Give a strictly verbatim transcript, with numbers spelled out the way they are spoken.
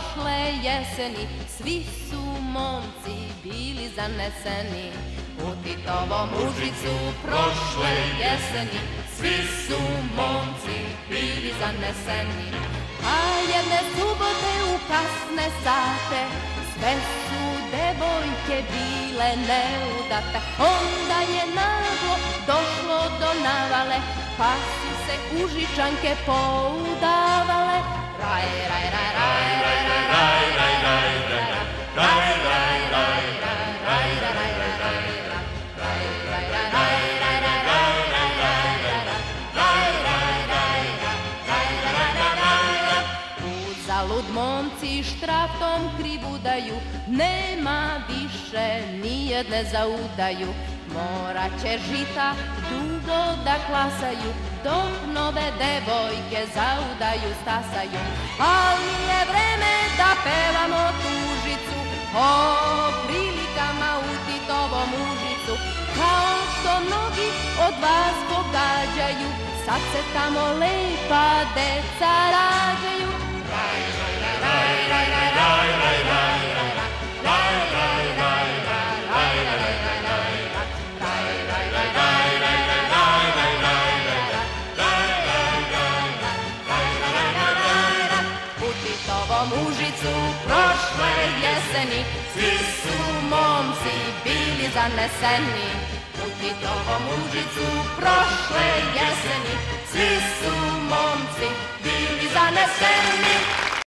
prošle jeseni, svi su momci bili zaneseni. U Titovom Užicu prošle jeseni, svi su momci bili zaneseni. A jedne subote u kasne sate, sve su devojke bile neudate. Onda je naglo došlo do navale, pa su se Užičanke poudavale. Raj, raj, raj, raj, raj, raj, raj, raj, raj, raj, raj, raj, raj, raj, uzalud momci štraftom krivu daju, nema više nijedne za udaju. Morat će žita dugo da klasaju, dok nove devojke za udaju stasaju. Ali je vreme da pevamo tužicu o prilikama u Titovom Užicu. Kao što mnogi od vas pogađaju, sad se tamo lepa deca rađaju. Raj, raj, raj, raj, raj, raj, raj, raj, raj, raj, raj, raj, raj, Užicu prošle jeseni, svi su momci bili zaneseni. U Titovom Užicu prošle jeseni, svi su momci bili zaneseni.